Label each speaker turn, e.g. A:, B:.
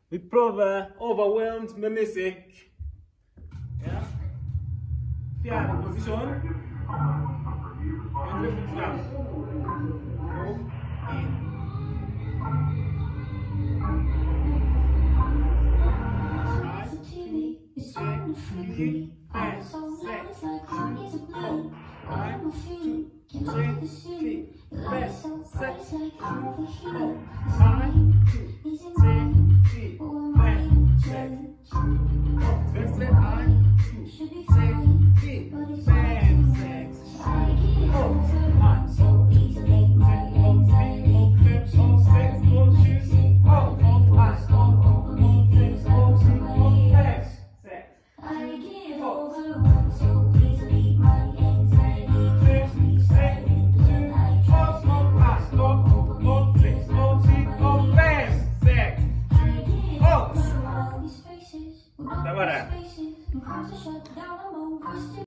A: We probably overwhelmed my musikk. Ja. Fjärde position. En lyft fram. Och in. だから